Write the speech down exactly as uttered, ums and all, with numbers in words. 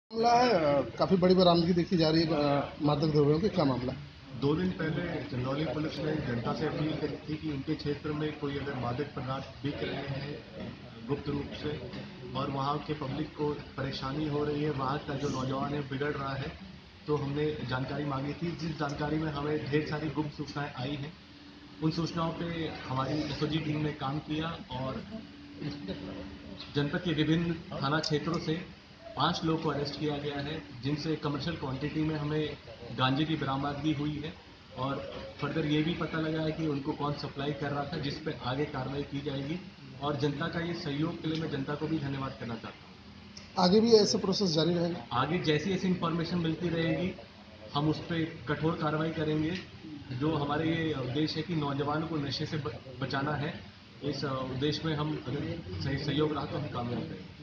मामला है, काफी बड़ी बरामदगी देखी जा रही है अ, मादक द्रव्यों की। क्या मामला है? दो दिन पहले चंदौली पुलिस ने जनता से अपील करी थी कि उनके क्षेत्र में कोई अगर मादक पदार्थ बिक रहे हैं गुप्त रूप से और वहाँ के पब्लिक को परेशानी हो रही है, वहाँ का जो नौजवान है बिगड़ रहा है, तो हमने जानकारी मांगी थी। जिस जानकारी में हमें ढेर सारी गुप्त सूचनाएं आई हैं, उन सूचनाओं पे हमारी एसओजी टीम ने काम किया और जनपद के विभिन्न थाना क्षेत्रों से पांच लोग को अरेस्ट किया गया है, जिनसे कमर्शियल क्वांटिटी में हमें गांजे की बरामदगी हुई है और फर्दर ये भी पता लगा है कि उनको कौन सप्लाई कर रहा था, जिस पे आगे कार्रवाई की जाएगी। और जनता का ये सहयोग के लिए मैं जनता को भी धन्यवाद करना चाहता हूँ। आगे भी ऐसे प्रोसेस जारी रहेगा? आगे जैसी ऐसी इंफॉर्मेशन मिलती रहेगी, हम उस पर कठोर कार्रवाई करेंगे। जो हमारे ये उद्देश्य है कि नौजवानों को नशे से बचाना है, इस उद्देश्य में हम अगर सही सहयोग रहा तो हम कामयाब रहेंगे।